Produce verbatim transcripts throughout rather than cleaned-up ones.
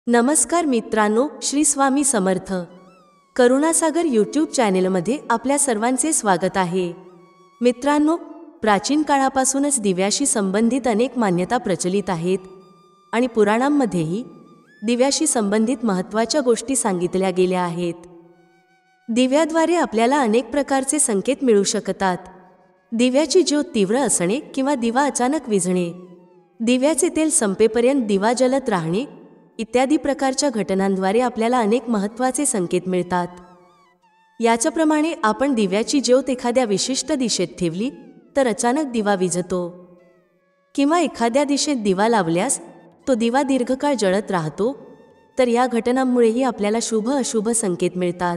नमस्कार मित्रांनो, श्री स्वामी समर्थ. करुणासागर यूट्यूब चॅनेलमध्ये आपल्या सर्वांचे स्वागत आहे. मित्रांनो, प्राचीन काळापासूनच दिव्याशी संबंधित अनेक मान्यता प्रचलित आहेत आणि पुराणांमध्येही दिव्याशी संबंधित महत्त्वाच्या गोष्टी सांगितल्या गेल्या आहेत. दिव्याद्वारे आपल्याला अनेक प्रकारचे संकेत मिळू शकतात. दिव्याची ज्योत तीव्र असणे किंवा दिवा अचानक विझणे, दिव्याचे तेल संपेपर्यंत दिवा जलत राहणे इत्यादी प्रकारच्या घटनांद्वारे आपल्याला अनेक महत्त्वाचे संकेत मिळतात. याच्याप्रमाणे आपण दिव्याची ज्योत एखाद्या विशिष्ट दिशेत ठेवली तर अचानक दिवा विझतो, किंवा एखाद्या दिशेत दिवा लावल्यास तो दिवा दीर्घकाळ जळत राहतो, तर या घटनांमुळेही आपल्याला शुभ अशुभ संकेत मिळतात.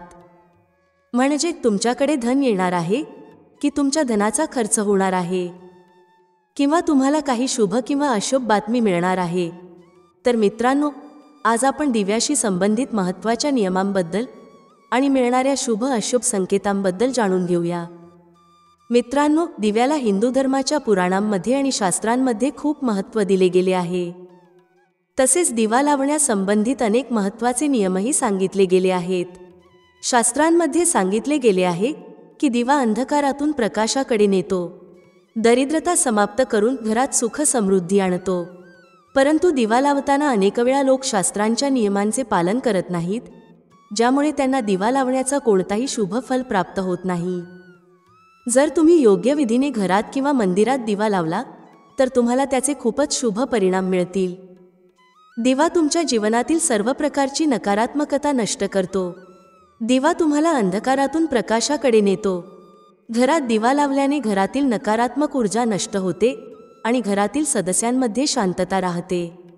म्हणजे तुमच्याकडे धन येणार आहे की तुमच्या धनाचा खर्च होणार आहे, किंवा तुम्हाला काही शुभ किंवा अशुभ बातमी मिळणार आहे. तर मित्रांनो, आज आपण दिव्याशी संबंधित महत्त्वाच्या नियमांबद्दल आणि मिळणाऱ्या शुभ अशुभ संकेतांबद्दल जाणून घेऊया. मित्रांनो, दिव्याला हिंदू धर्माच्या पुराणांमध्ये आणि शास्त्रांमध्ये खूप महत्त्व दिले गेले आहे. तसेच दिवा लावण्यासंबंधित अनेक महत्त्वाचे नियमही सांगितले गेले आहेत. शास्त्रांमध्ये सांगितले गेले आहे की दिवा अंधकारातून प्रकाशाकडे नेतो, दरिद्रता समाप्त करून घरात सुख समृद्धी आणतो. परंतु दिवा लावताना अनेक वेळा लोक शास्त्रांच्या नियमांचे पालन करत नाहीत, ज्यामुळे त्यांना दिवा लावण्याचा कोणताही शुभ फल प्राप्त होत नाही. जर तुम्ही योग्य विधीने घरात किंवा मंदिरात दिवा लावला तर तुम्हाला त्याचे खूपच शुभ परिणाम मिळतील. दिवा तुमच्या जीवनातील सर्व प्रकारची नकारात्मकता नष्ट करतो. दिवा तुम्हाला अंधकारातून प्रकाशाकडे नेतो. घरात दिवा लावल्याने घरातील नकारात्मक ऊर्जा नष्ट होते आणि घरातील सदस्यांमध्ये शांतता राहते.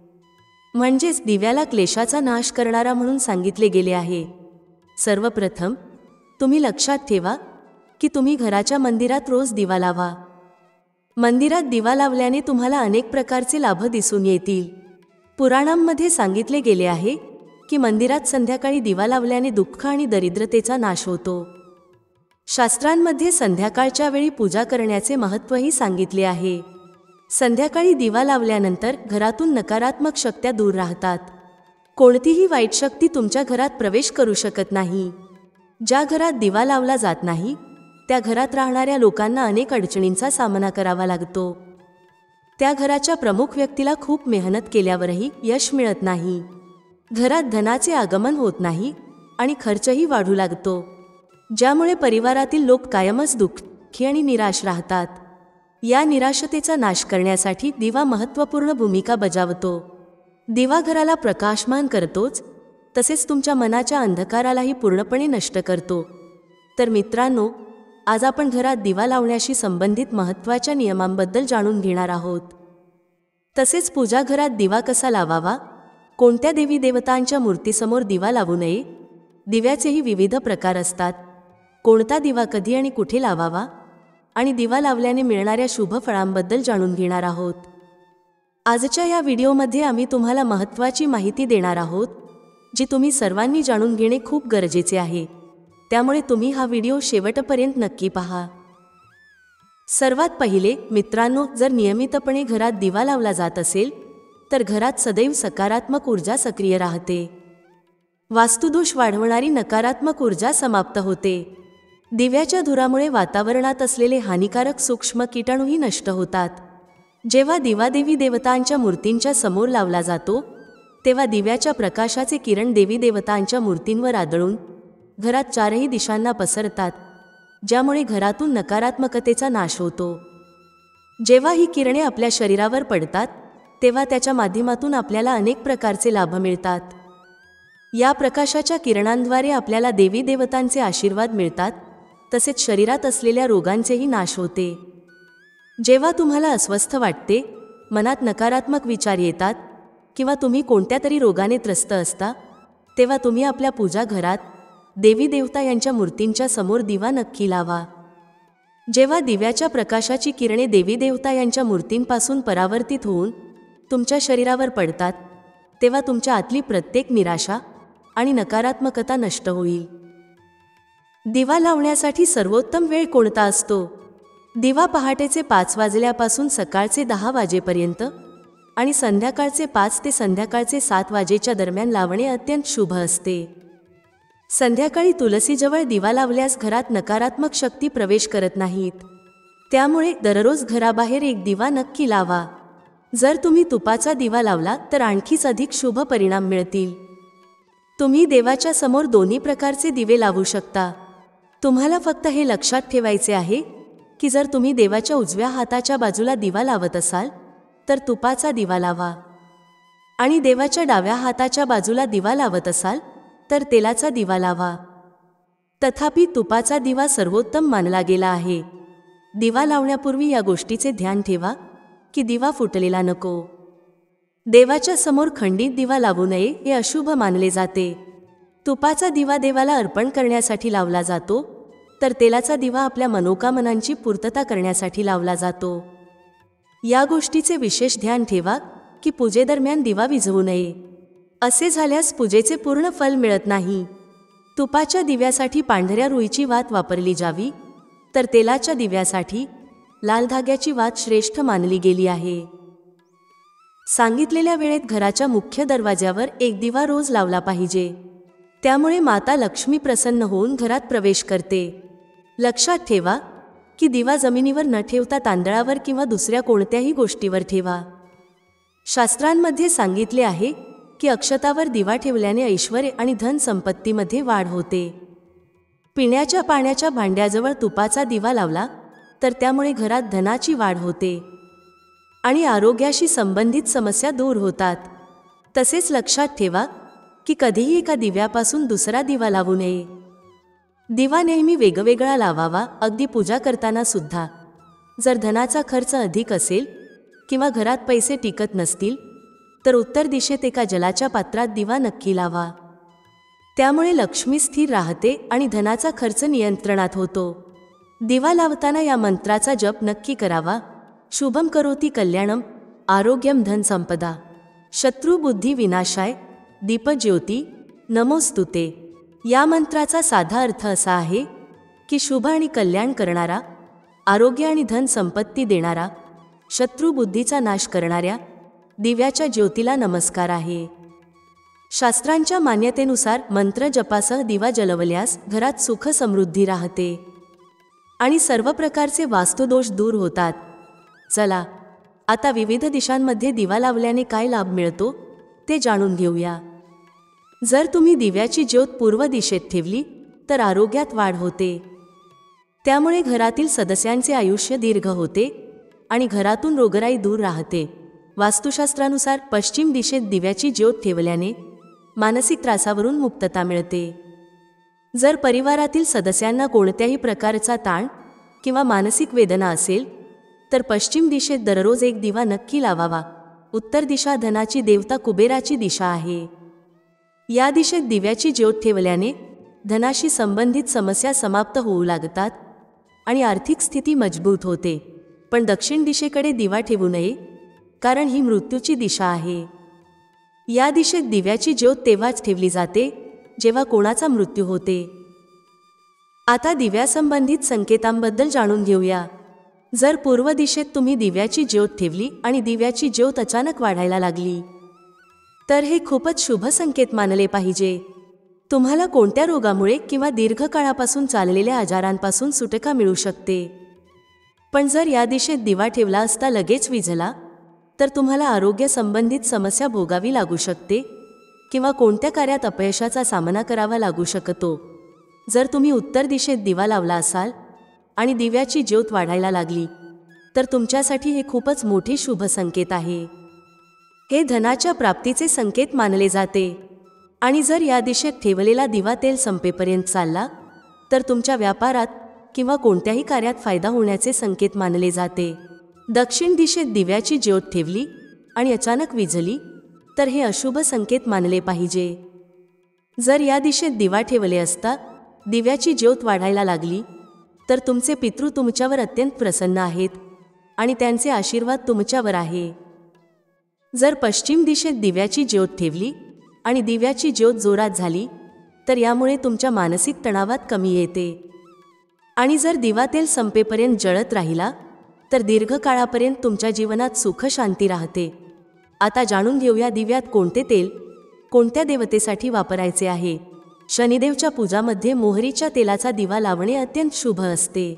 म्हणजेच दिव्याला क्लेशाचा नाश करणारा म्हणून सांगितले गेले आहे. सर्वप्रथम तुम्ही लक्षात ठेवा की तुम्ही घराच्या मंदिरात रोज दिवा लावा. मंदिरात दिवा लावल्याने तुम्हाला अनेक प्रकारचे लाभ दिसून येतील. पुराणांमध्ये सांगितले गेले आहे की मंदिरात संध्याकाळी दिवा लावल्याने दुःख आणि दरिद्रतेचा नाश होतो. शास्त्रांमध्ये संध्याकाळच्या वेळी पूजा करण्याचे महत्त्वही सांगितले आहे. संध्याकाळी दिवा लावल्यानंतर घरातून नकारात्मक शक्त्या दूर राहतात. कोणतीही वाईट शक्ती तुमच्या घरात प्रवेश करू शकत नाही. ज्या घरात दिवा लावला जात नाही त्या घरात राहणाऱ्या लोकांना अनेक अडचणींचा सामना करावा लागतो. त्या घराच्या प्रमुख व्यक्तीला खूप मेहनत केल्यावरही यश मिळत नाही. घरात धनाचे आगमन होत नाही आणि खर्चही वाढू लागतो, ज्यामुळे परिवारातील लोक कायमच दुःखी आणि निराश राहतात. या निराशतेचा नाश करण्यासाठी दिवा महत्त्वपूर्ण भूमिका बजावतो. दिवा घराला प्रकाशमान करतोच, तसेच तुमच्या मनाच्या अंधकारालाही पूर्णपणे नष्ट करतो. तर मित्रांनो, आज आपण घरात दिवा लावण्याशी संबंधित महत्त्वाच्या नियमांबद्दल जाणून घेणार आहोत. तसेच पूजा घरात दिवा कसा लावावा, कोणत्या देवी देवतांच्या मूर्तीसमोर दिवा लावू नये, दिव्याचेही विविध प्रकार असतात, कोणता दिवा कधी आणि कुठे लावावा, आणि दिवा लावल्याने मिळणाऱ्या शुभ फळांबद्दल जाणून घेणार आहोत. आजच्या या व्हिडिओमध्ये आम्ही तुम्हाला महत्त्वाची माहिती देणार आहोत, जी तुम्ही सर्वांनी जाणून घेणे खूप गरजेचे आहे. त्यामुळे तुम्ही हा व्हिडिओ शेवटपर्यंत नक्की पहा. सर्वात पहिले मित्रांनो, जर नियमितपणे घरात दिवा लावला जात असेल तर घरात सदैव सकारात्मक ऊर्जा सक्रिय राहते. वास्तुदोष वाढवणारी नकारात्मक ऊर्जा समाप्त होते. दिव्याच्या धुरामुळे वातावरणात असलेले हानिकारक सूक्ष्म किटाणूही नष्ट होतात. जेव्हा दिवा देवी देवतांच्या मूर्तींच्या समोर लावला जातो तेव्हा दिव्याच्या प्रकाशाचे किरण देवी देवतांच्या मूर्तींवर आदळून घरात चारही दिशांना पसरतात, ज्यामुळे घरातून नकारात्मकतेचा नाश होतो. जेव्हा ही किरणे आपल्या शरीरावर पडतात तेव्हा त्याच्या माध्यमातून आपल्याला अनेक प्रकारचे लाभ मिळतात. या प्रकाशाच्या किरणांद्वारे आपल्याला देवी देवतांचे आशीर्वाद मिळतात, तसेच शरीरात असलेल्या रोगांचेही नाश होते. जेव्हा तुम्हाला अस्वस्थ वाटते, मनात नकारात्मक विचार येतात किंवा तुम्ही कोणत्या तरी रोगाने त्रस्त असता, तेव्हा तुम्ही आपल्या पूजा घरात देवी देवता यांच्या मूर्तींच्या समोर दिवा नक्की लावा. जेव्हा दिव्याच्या प्रकाशाची किरणे देवी देवता यांच्या मूर्तींपासून परावर्तित होऊन तुमच्या शरीरावर पडतात तेव्हा तुमच्या आतली प्रत्येक निराशा आणि नकारात्मकता नष्ट होईल. दिवा लावण्यासाठी सर्वोत्तम वेळ कोणता असतो? दिवा पहाटेचे पाच वाजल्यापासून सकाळचे दहा वाजेपर्यंत आणि संध्याकाळचे पाच ते संध्याकाळचे सात वाजेच्या दरम्यान लावणे अत्यंत शुभ असते. संध्याकाळी तुलसीजवळ दिवा लावल्यास घरात नकारात्मक शक्ती प्रवेश करत नाहीत. त्यामुळे दररोज घराबाहेर एक दिवा नक्की लावा. जर तुम्ही तुपाचा दिवा लावला तर आणखीच अधिक शुभ परिणाम मिळतील. तुम्ही देवाच्या समोर दोन्ही प्रकारचे दिवे लावू शकता. तुम्हाला फक्त हे लक्षात ठेवायचे आहे की जर तुम्ही देवाच्या उजव्या हाताच्या बाजूला दिवा लावत असाल तर तुपाचा दिवा लावा आणि देवाच्या डाव्या हाताच्या बाजूला दिवा लावत असाल तर तेलाचा दिवा लावा. तथापि तुपाचा दिवा सर्वोत्तम मानला गेला आहे. दिवा लावण्यापूर्वी या गोष्टीचे ध्यान ठेवा की दिवा फुटलेला नको. देवाच्या समोर खंडित दिवा लावू नये हे अशुभ मानले जाते. तुपाचा दिवा देवाला अर्पण करण्यासाठी लावला जातो तर तेलाचा दिवा आपल्या मनोकामनांची पूर्तता करण्यासाठी लावला जातो. या गोष्टीचे विशेष ध्यान ठेवा की पूजेदरम्यान दिवा विझवू नये. असे झाल्यास पूजेचे पूर्ण फल मिळत नाही. तुपाच्या दिव्यासाठी पांढऱ्या रुईची वात वापरली जावी तर तेलाच्या दिव्यासाठी लाल धाग्याची वात श्रेष्ठ मानली गेली आहे. सांगितलेल्या वेळेत घराच्या मुख्य दरवाज्यावर एक दिवा रोज लावला पाहिजे. त्यामुळे माता लक्ष्मी प्रसन्न होऊन घरात प्रवेश करते. लक्षात ठेवा की दिवा जमिनीवर न ठेवता तांदळावर किंवा दुसऱ्या कोणत्याही गोष्टीवर ठेवा. शास्त्रांमध्ये सांगितले आहे की अक्षतावर दिवा ठेवल्याने ऐश्वर्य आणि धन संपत्तीमध्ये वाढ होते. पिण्याच्या पाण्याच्या भांड्याजवळ तुपाचा दिवा लावला तर त्यामुळे घरात धनाची वाढ होते आणि आरोग्याशी संबंधित समस्या दूर होतात. तसेच लक्षात ठेवा की कधीही एका दिव्यापासून दुसरा दिवा लावू नये. दिवा नेहमी वेगवेगळा लावावा, अगदी पूजा करताना सुद्धा. जर धनाचा खर्च अधिक असेल किंवा घरात पैसे टिकत नसतील तर उत्तर दिशेत एका जलाच्या पात्रात दिवा नक्की लावा. त्यामुळे लक्ष्मी स्थिर राहते आणि धनाचा खर्च नियंत्रणात होतो. दिवा लावताना या मंत्राचा जप नक्की करावा. शुभम करोति कल्याणम, आरोग्यम धन संपदा, शत्रु बुद्धी विनाशाय, दीपज्योती नमोस्तुते. या मंत्राचा साधा अर्थ असा आहे की शुभ आणि कल्याण करणारा, आरोग्य आणि धन संपत्ती देणारा, शत्रु बुद्धीचा नाश करणाऱ्या दिव्याच्या ज्योतीला नमस्कार आहे. शास्त्रांच्या मान्यतेनुसार मंत्र जपासह दिवा जलवल्यास घरात सुख समृद्धी राहते आणि सर्व प्रकारचे वास्तुदोष दूर होतात. चला आता विविध दिशांमध्ये दिवा लावल्याने काय लाभ मिळतो ते जाणून घेऊया. जर तुम्ही दिव्याची ज्योत पूर्व दिशेत ठेवली तर आरोग्यात वाढ होते. त्यामुळे घरातील सदस्यांचे आयुष्य दीर्घ होते आणि घरातून रोगराई दूर राहते. वास्तुशास्त्रानुसार पश्चिम दिशेत दिव्याची ज्योत ठेवल्याने मानसिक त्रासावरून मुक्तता मिळते. जर परिवारातील सदस्यांना कोणत्याही प्रकारचा ताण किंवा मानसिक वेदना असेल तर पश्चिम दिशेत दररोज एक दिवा नक्की लावावा. उत्तर दिशा धनाची देवता कुबेराची दिशा आहे. या दिशेत दिव्याची ज्योत ठेवल्याने धनाशी संबंधित समस्या समाप्त होऊ लागतात आणि आर्थिक स्थिती मजबूत होते. पण दक्षिण दिशेकडे दिवा ठेवू नये कारण ही मृत्यूची दिशा आहे. या दिशेत दिव्याची ज्योत तेव्हाच ठेवली जाते जेव्हा कोणाचा मृत्यू होते. आता दिव्यासंबंधित संकेतांबद्दल जाणून घेऊया. जर पूर्व दिशेत तुम्ही दिव्याची ज्योत ठेवली आणि दिव्याची ज्योत अचानक वाढायला लागली तर हे खूपच शुभ संकेत मानले पाहिजे. तुम्हाला कोणत्या रोगामुळे किंवा दीर्घकाळापासून चाललेल्या आजारांपासून सुटका मिळू शकते. पण जर या दिशेत दिवा ठेवला असता लगेच विझला तर तुम्हाला आरोग्य संबंधित समस्या भोगावी लागू शकते किंवा कोणत्या कार्यात अपयशाचा सामना करावा लागू शकतो. जर तुम्ही उत्तर दिशेत दिवा लावला असाल आणि दिव्याची ज्योत वाढायला लागली तर तुमच्यासाठी हे खूपच मोठे शुभ संकेत आहे. हे धनाच्या प्राप्तीचे संकेत मानले जाते आणि जर या दिशेत ठेवलेला दिवा तेल संपेपर्यंत चालला तर तुमच्या व्यापारात किंवा कोणत्याही कार्यात फायदा होण्याचे संकेत मानले जाते. दक्षिण दिशेत दिव्याची ज्योत ठेवली आणि अचानक विझली तर हे अशुभ संकेत मानले पाहिजे. जर या दिशेत दिवा ठेवले असता दिव्याची ज्योत वाढायला लागली तर तुमचे पितृ तुमच्यावर अत्यंत प्रसन्न आहेत आणि त्यांचे आशीर्वाद तुमच्यावर आहे. जर पश्चिम दिशेत दिव्याची ज्योत ठेवली आणि दिव्याची ज्योत जोरात झाली तर यामुळे तुमच्या मानसिक तणावात कमी येते आणि जर दिवा तेल संपेपर्यंत जळत राहिला तर दीर्घकाळापर्यंत तुमच्या जीवनात सुख शांती राहते. आता जाणून घेऊया दिव्यात कोणते तेल कोणत्या देवतेसाठी वापरायचे आहे। शनिदेवच्या पूजामध्ये मोहरीच्या तेलाचा दिवा लावणे अत्यंत शुभ असते।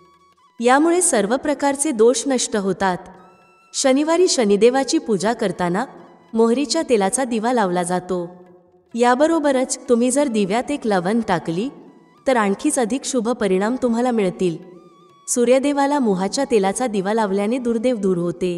यामुळे सर्व प्रकारचे दोष नष्ट होतात। शनिवारी शनिदेवाची पूजा करताना मोहरीच्या तेलाचा दिवा लावला जातो। याबरोबरच तुम्ही जर दिव्यात एक लवंग टाकली तर आणखीच अधिक शुभ परिणाम तुम्हाला मिळतील। सूर्यदेवाला मोहाच्या तेलाचा दिवा लावल्याने दुर्दैव दूर होते।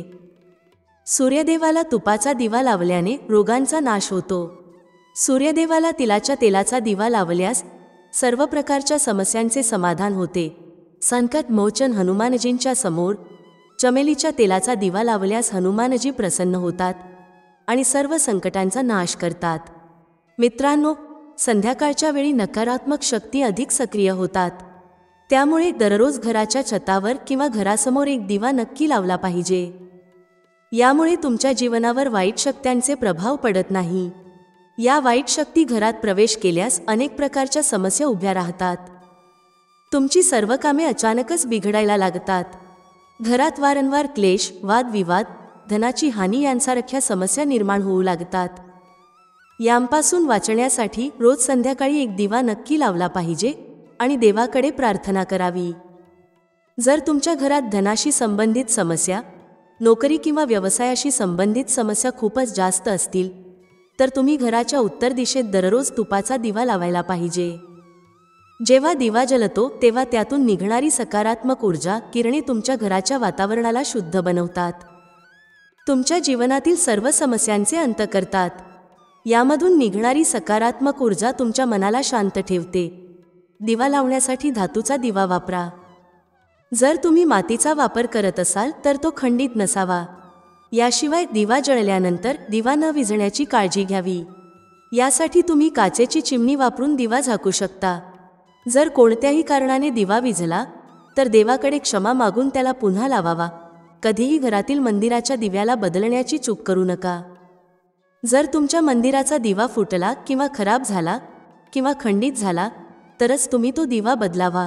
सूर्यदेवाला तुपाचा दिवा लावल्याने रोगांचा नाश होतो। सूर्यदेवाला तिलाच्या तेलाचा दिवा लावल्यास सर्व प्रकारच्या समस्यांचे समाधान होते। संकट मोचन हनुमानजींच्या समोर चमेलीच्या तेलाचा दिवा लावल्यास हनुमानजी प्रसन्न होतात आणि सर्व संकटांचा नाश करतात। मित्रांनो, संध्याकाळच्या वेळी नकारात्मक शक्ती अधिक सक्रिय होतात। त्यामुळे दररोज घराच्या छतावर किंवा घरासमोर एक दिवा नक्की लावला पाहिजे। यामुळे तुमच्या जीवनावर वाईट शक्त्यांचे प्रभाव पडत नाही। या वाईट शक्ती घरात प्रवेश केल्यास अनेक प्रकारच्या समस्या उभ्या राहतात। तुमची सर्व कामे अचानकच बिघडायला लागतात। घरात वारंवार क्लेश, वादविवाद, धनाची हानी यांसारख्या समस्या निर्माण होऊ लागतात। यांपासून वाचण्यासाठी रोज संध्याकाळी एक दिवा नक्की लावला पाहिजे आणि देवाकडे प्रार्थना करावी। जर तुमच्या घरात धनाशी संबंधित समस्या, नोकरी किंवा व्यवसायाशी संबंधित समस्या खूपच जास्त असतील तर तुम्ही घराच्या उत्तर दिशेत दररोज तुपाचा दिवा लावायला पाहिजे। जेव्हा दिवा जलतो तेव्हा त्यातून निघणारी सकारात्मक ऊर्जा किरणे तुमच्या घराच्या वातावरणाला शुद्ध बनवतात। तुमच्या जीवनातील सर्व समस्यांचे अंत करतात। यामधून निघणारी सकारात्मक ऊर्जा तुमच्या मनाला शांत ठेवते। दिवा लावण्यासाठी धातूचा दिवा वापरा। जर तुम्ही मातीचा वापर करत असाल तर तो खंडित नसावा। याशिवाय दिवा जळल्यानंतर दिवा न विझण्याची काळजी घ्यावी। यासाठी तुम्ही काचेची चिमणी वापरून दिवा झाकू शकता। जर कोणत्याही कारणाने दिवा विझला तर देवाकडे क्षमा मागून त्याला पुन्हा लावावा। कधीही घरातील मंदिराच्या दिव्याला बदलण्याची चूक करू नका। जर तुमच्या मंदिराचा दिवा फुटला किंवा खराब झाला किंवा खंडित झाला तरच तुम्ही तो दिवा बदलावा।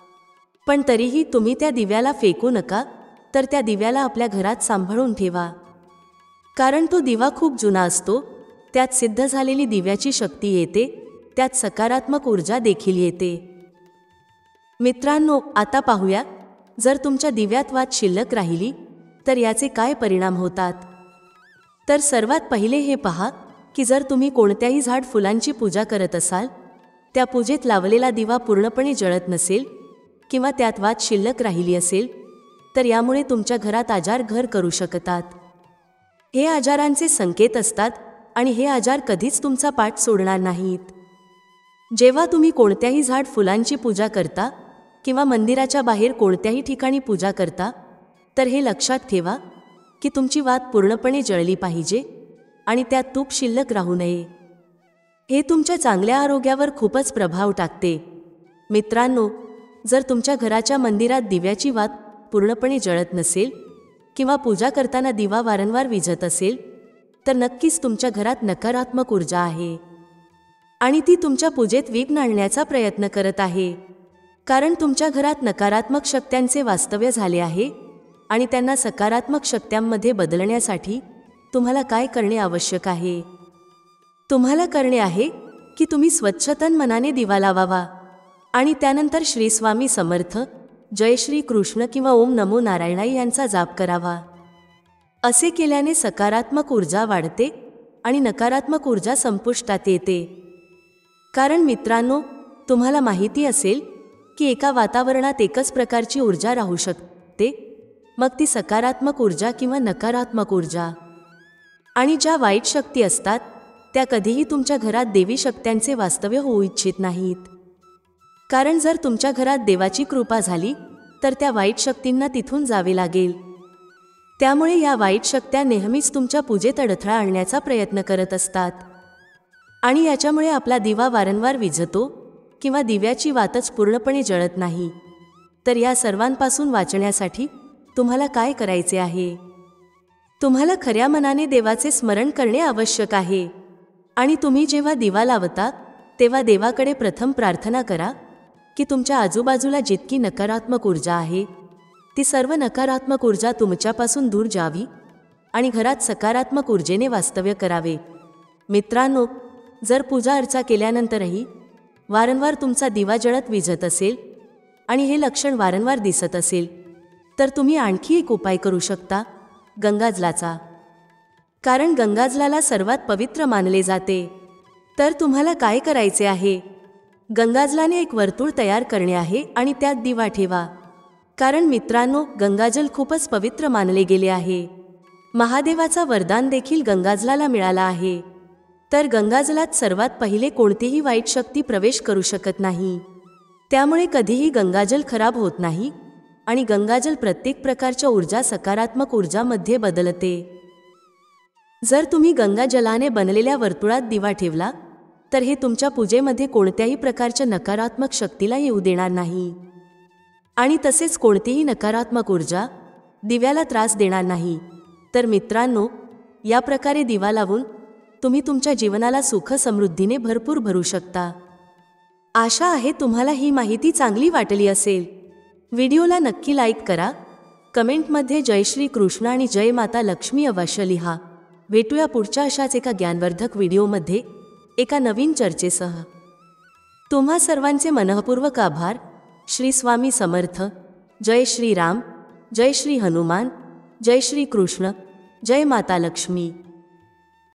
पण तरीही तुम्ही त्या दिव्याला फेकू नका, तर त्या दिव्याला आपल्या घरात सांभाळून ठेवा। कारण तो दिवा खूप जुना असतो, त्यात सिद्ध झालेली दिव्याची शक्ती येते, त्यात सकारात्मक ऊर्जा देखील येते। मित्रांनो, आता पाहूया जर तुमच्या दिव्यात वात शिल्लक राहिली तर याचे काय परिणाम होतात। तर सर्वात पहिले हे पहा की जर तुम्ही कोणत्याही झाड फुलांची पूजा करत असाल, त्या पूजेत लावलेला दिवा पूर्णपणे जळत नसेल किंवा त्यात वात शिल्लक राहिली असेल तर यामुळे तुमच्या घरात आजार घर करू शकतात। हे आजारांचे संकेत असतात आणि हे आजार कधीच तुमचा पाठ सोडणार नाहीत। जेव्हा तुम्ही कोणत्याही झाड फुलांची पूजा करता किंवा मंदिराच्या बाहेर कोणत्याही ठिकाणी पूजा करता तर हे लक्षात ठेवा की तुमची वात पूर्णपणे जळली पाहिजे आणि त्यात तूप शिल्लक राहू नये। हे तुमच्या चांगल्या आरोग्यावर खूपच प्रभाव टाकते। मित्रांनो, जर तुमच्या घराच्या मंदिरात दिव्याची वात पूर्णपणे जळत नसेल किंवा पूजा करताना दिवा वारंवार विझत असेल तर नक्कीच तुमच्या घरात नकारात्मक ऊर्जा आहे आणि ती तुमच्या पूजेत विघ्न आणण्याचा प्रयत्न करत आहे। कारण तुमच्या घरात नकारात्मक शक्त्यांचे वास्तव्य झाले आहे आणि त्यांना सकारात्मक शक्त्यांमध्ये बदलण्यासाठी तुम्हाला काय करणे आवश्यक आहे? तुम्हाला करणे आहे की तुम्ही स्वच्छ तन मनाने दिवा लावावा आणि त्यानंतर श्री स्वामी समर्थ, जय श्री कृष्ण किंवा ओम नमो नारायणाय यांचा जाप करावा। असे केल्याने सकारात्मक ऊर्जा वाढते आणि नकारात्मक ऊर्जा संपुष्टात येते। कारण मित्रांनो, तुम्हाला माहिती असेल की एका वातावरणात एकच प्रकारची ऊर्जा राहू शकते, मग ती सकारात्मक ऊर्जा किंवा नकारात्मक ऊर्जा। आणि ज्या वाईट शक्ती असतात त्या कधीही तुमच्या घरात देवी शक्त्यांचे वास्तव्य होऊ इच्छित नाहीत। कारण जर तुमच्या घरात देवाची कृपा झाली तर त्या वाईट शक्तींना तिथून जावे लागेल। त्यामुळे या वाईट शक्त्या नेहमीच तुमच्या पूजेत अडथळा आणण्याचा प्रयत्न करत असतात आणि याच्यामुळे आपला दिवा वारंवार विझतो किंवा दिव्याची वातच पूर्णपणे जळत नाही। तर या सर्वांपासून वाचण्यासाठी तुम्हाला काय करायचे आहे? तुम्हाला खऱ्या मनाने देवाचे स्मरण करणे आवश्यक आहे आणि तुम्ही जेव्हा दिवा लावता तेव्हा देवाकडे प्रथम प्रार्थना करा की तुमच्या आजूबाजूला जितकी नकारात्मक ऊर्जा आहे ती सर्व नकारात्मक ऊर्जा तुमच्यापासून दूर जावी आणि घरात सकारात्मक ऊर्जेने वास्तव्य करावे. मित्रांनो, जर पूजा अर्चा केल्यानंतरही वारंवार तुमचा दिवा जळत विझत असेल आणि हे लक्षण वारंवार दिसत असेल तर तुम्ही आणखी एक उपाय करू शकता, गंगाजलाचा. कारण गंगाजलाला सर्वात पवित्र मानले जाते. तर तुम्हाला काय करायचे आहे? गंगाजलाने एक वर्तुळ तयार करणे आहे आणि त्यात दिवा ठेवा. कारण मित्रांनो, गंगाजल खूपच पवित्र मानले गेले आहे. महादेवाचा वरदान देखील गंगाजलाला मिळाला आहे. तर गंगाजलात सर्वात पहिले कोणतीही वाईट शक्ती प्रवेश करू शकत नाही. त्यामुळे कधीही गंगाजल खराब होत नाही आणि गंगाजल प्रत्येक प्रकारच्या ऊर्जा सकारात्मक ऊर्जामध्ये बदलते. जर तुम्ही गंगाजलाने बनलेल्या वर्तुळात दिवा ठेवला तर हे तुमच्या पूजेमध्ये कोणत्याही प्रकारच्या नकारात्मक शक्तीला येऊ देणार नाही आणि तसेच कोणतीही नकारात्मक ऊर्जा दिव्याला त्रास देणार नाही. तर मित्रांनो, या प्रकारे दिवा लावून तुम्ही तुमच्या जीवनाला सुख समृद्धीने भरपूर भरू शकता. आशा आहे तुम्हाला ही माहिती चांगली वाटली असेल. व्हिडिओला नक्की लाईक करा, कमेंटमध्ये जय श्री कृष्ण आणि जय माता लक्ष्मी अवश्य लिहा. भेटूया पुढच्या अशाच एका ज्ञानवर्धक व्हिडिओमध्ये एका नवीन चर्चेसह. तुम्हा सर्वांचे मनःपूर्वक आभार. श्री स्वामी समर्थ. जय श्री राम, जय श्री हनुमान, जय श्री कृष्ण, जय माता लक्ष्मी.